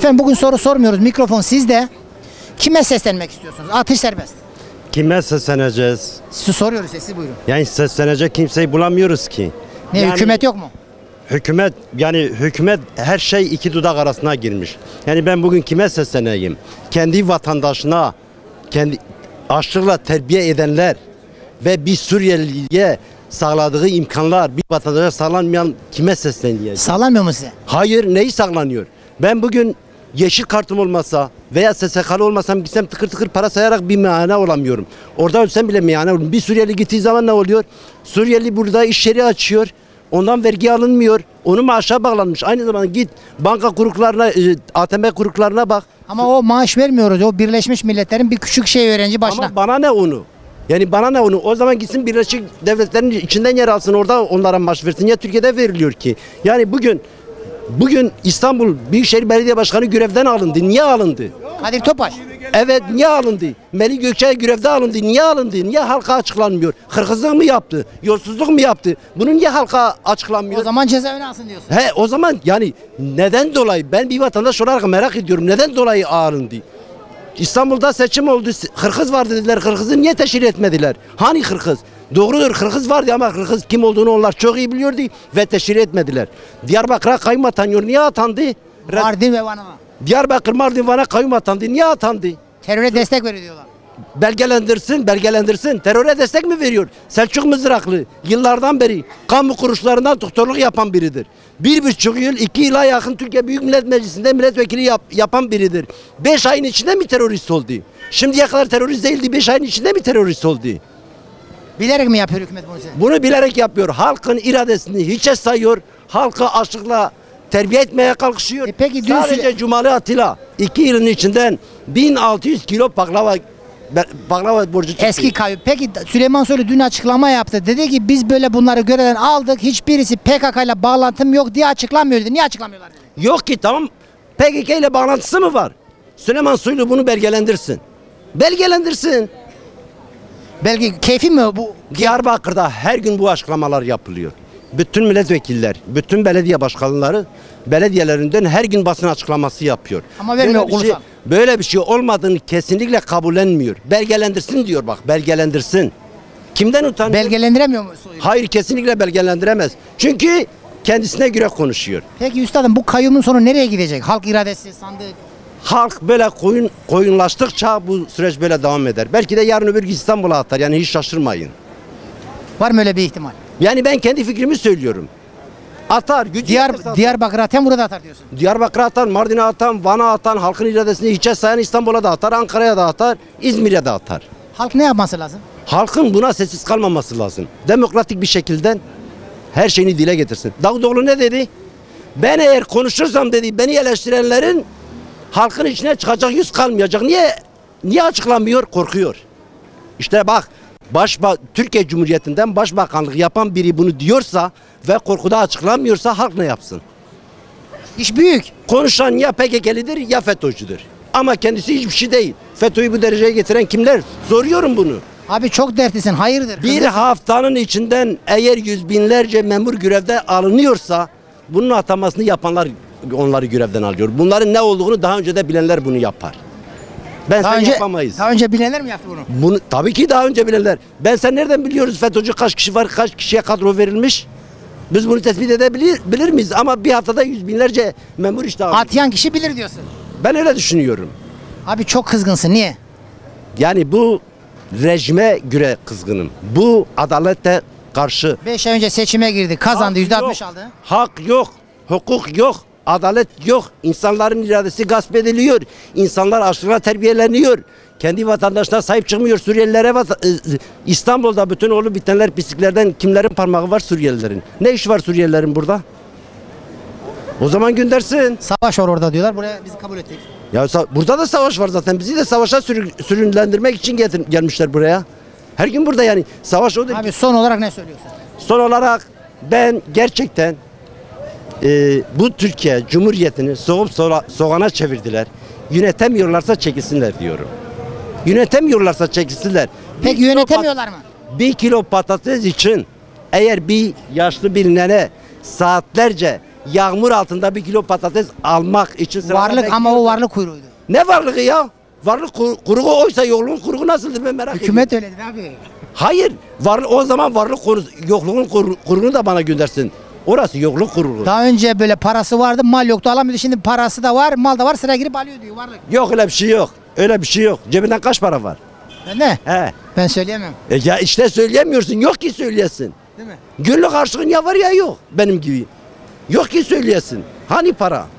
Efendim bugün soru sormuyoruz. Mikrofon sizde. Kime seslenmek istiyorsunuz? Atış serbest. Kime sesleneceğiz? Sizi soruyoruz siz buyurun. Yani seslenecek kimseyi bulamıyoruz ki. Ne Yani hükümet yok mu? Hükümet her şey iki dudak arasına girmiş. Yani ben bugün kime sesleneyim? Kendi vatandaşına, kendi açlıkla terbiye edenler ve bir Suriyeliye sağladığı imkanlar bir vatandaşa sağlanmayan kime sesleneyim? Sağlanmıyor mu size? Hayır, neyi sağlanıyor? Ben bugün yeşil kartım olmasa veya SSK'lı olmasam gitsem tıkır tıkır para sayarak bir meyhane olamıyorum. Orada ölsem bile meyhane olurum. Bir Suriyeli gittiği zaman ne oluyor? Suriyeli burada iş yeri açıyor. Ondan vergi alınmıyor. Onun maaşa bağlanmış. Aynı zamanda git banka kuruluklarına, ATM kuruluklarına bak. Ama o maaş vermiyoruz. O Birleşmiş Milletler'in bir küçük şey öğrenci başına. Ama bana ne onu? Yani bana ne onu? O zaman gitsin Birleşik Devletler'in içinden yer alsın. Orada onlara maaş versin. Ya Türkiye'de veriliyor ki? Yani bugün İstanbul Büyükşehir Belediye Başkanı görevden alındı. Niye alındı? Kadir Topbaş. Evet, niye alındı? Melih Gökçe görevde alındı. Niye alındı? Niye halka açıklanmıyor? Hırsızlık mı yaptı? Yolsuzluk mu yaptı? Bunu niye halka açıklanmıyor? O zaman cezaevine alsın diyorsun. He, o zaman yani neden dolayı? Ben bir vatandaş olarak merak ediyorum. Neden dolayı alındı? İstanbul'da seçim oldu. Hırkız var dediler. Hırkızı niye teşhir etmediler? Hani hırkız? Doğrudur, hırkız vardı ama hırkız kim olduğunu onlar çok iyi biliyordu ve teşhir etmediler. Diyarbakır'a kayyum atanıyor. Niye atandı? Mardin ve Van'a. Diyarbakır, Mardin, Van'a kayyum atandı. Niye atandı? Teröre destek veriyor diyorlar. Belgelendirsin. Teröre destek mi veriyor? Selçuk Mızraklı yıllardan beri kamu kuruluşlarından doktorluk yapan biridir. 1,5 yıl, 2 yıla yakın Türkiye Büyük Millet Meclisi'nde milletvekili yapan biridir. 5 ayın içinde mi terörist oldu? Şimdiye kadar terörist değildi, 5 ayın içinde mi terörist oldu? Bilerek mi yapıyor hükümet bunu size? Bunu bilerek yapıyor. Halkın iradesini hiçe sayıyor. Halkı açlıkla terbiye etmeye kalkışıyor. Peki dün sadece Cumali Atilla 2 yılın içinden 1600 kilo baklava borcu çıktı. Eski kayyum. Peki Süleyman Soylu dün açıklama yaptı. Dedi ki biz böyle bunları görevden aldık. Hiçbirisi PKK ile bağlantım yok diye açıklamıyor dedi. Niye açıklamıyorlar dedi. Yok ki, tamam. PKK ile bağlantısı mı var? Süleyman Soylu bunu belgelendirsin. Belgelendirsin. Belki keyfi mi bu? Diyarbakır'da her gün bu açıklamalar yapılıyor. Bütün milletvekiller, bütün belediye başkanları belediyelerinden her gün basın açıklaması yapıyor. Ama vermiyor Böyle böyle bir şey olmadığını kesinlikle kabullenmiyor. Belgelendirsin diyor, bak, belgelendirsin. Kimden utanıyor? Belgelendiremiyor mu Soylu? Hayır, kesinlikle belgelendiremez. Çünkü kendisine göre konuşuyor. Peki üstadım bu kayyumun sonu nereye gidecek? Halk iradesi, sandık. Halk böyle koyunlaştıkça bu süreç böyle devam eder. Belki de yarın öbür gün İstanbul'a atar. Yani hiç şaşırmayın. Var mı öyle bir ihtimal? Yani ben kendi fikrimi söylüyorum. Atar, gücü yetmez Diyarbakır'a atar, burada atar diyorsun. Diyarbakır'a atar, Mardin'e atar, Van'a atar, halkın iradesini hiçe sayan İstanbul'a da atar, Ankara'ya da atar, İzmir'e de atar. Halk ne yapması lazım? Halkın buna sessiz kalmaması lazım. Demokratik bir şekilde her şeyini dile getirsin. Davutoğlu ne dedi? Ben eğer konuşursam dedi, beni eleştirenlerin halkın içine çıkacak yüz kalmayacak. Niye açıklamıyor? Korkuyor. İşte bak, Türkiye Cumhuriyeti'nden başbakanlık yapan biri bunu diyorsa ve korkuda açıklamıyorsa halk ne yapsın? İş büyük. Konuşan ya PKK'lidir ya FETÖ'cüdür. Ama kendisi hiçbir şey değil. FETÖ'yü bu dereceye getiren kimler? Soruyorum bunu. Abi çok dertlisin, hayırdır? Bir haftanın içinden eğer yüz binlerce memur görevde alınıyorsa bunun atamasını yapanlar onları görevden alıyor. Bunların ne olduğunu daha önce de bilenler bunu yapar. Yapamayız. Daha önce bilenler mi yaptı bunu? Tabii ki daha önce bilenler. Sen nereden biliyoruz FETÖ'cü kaç kişi var, kaç kişiye kadro verilmiş? Biz bunu tespit edebilir miyiz? Ama bir haftada yüz binlerce memur işte alıyor. Atayan kişi bilir diyorsun. Ben öyle düşünüyorum. Abi çok kızgınsın, niye? Yani bu rejime göre kızgınım. Bu adalete karşı. 5 ay önce seçime girdi, kazandı, %60 aldı. Hak yok, hukuk yok, adalet yok. İnsanların iradesi gasp ediliyor. İnsanlar açlığa terbiyeleniyor. Kendi vatandaşına sahip çıkmıyor. Suriyelilere İstanbul'da bütün olup bitenler, pisliklerden kimlerin parmağı var? Suriyelilerin. Ne iş var Suriyelilerin burada? O zaman göndersin. Savaş var orada diyorlar, buraya bizi kabul ettik. Ya burada da savaş var zaten. Bizi de savaşa sürünlendirmek için gelmişler buraya. Her gün burada yani savaş odur. Abi son olarak ne söylüyorsun? Son olarak ben gerçekten bu Türkiye Cumhuriyeti'ni soğup soğana çevirdiler. Yönetemiyorlarsa çekilsinler diyorum. Yönetemiyorlarsa çekilsinler. Peki yönetemiyorlar mı? 1 kilo patates için eğer bir yaşlı bir nene saatlerce yağmur altında 1 kilo patates almak için sırada Varlık ama o varlık kuyruğuydu. Ne varlığı ya? Varlık kuyruğu oysa yokluğun kuyruğu nasıldır ben merak ediyorum. Hükümet öyledir abi. Hayır. O zaman varlık yokluğun kuyruğunu da bana göndersin. Orası yokluk kuyruğu. Daha önce böyle parası vardı, mal yoktu, alamıyordu. Şimdi parası da var, mal da var, sıra girip alıyor diyor varlık. Yok öyle bir şey yok. Öyle bir şey yok. Cebinden kaç para var? Ne? He. Ben söyleyemem. Ya işte söyleyemiyorsun. Yok ki söyleyesin. Değil mi? Günlük harçlığın ya var ya yok. Benim gibi. Yok ki söyleyesin. Hani para?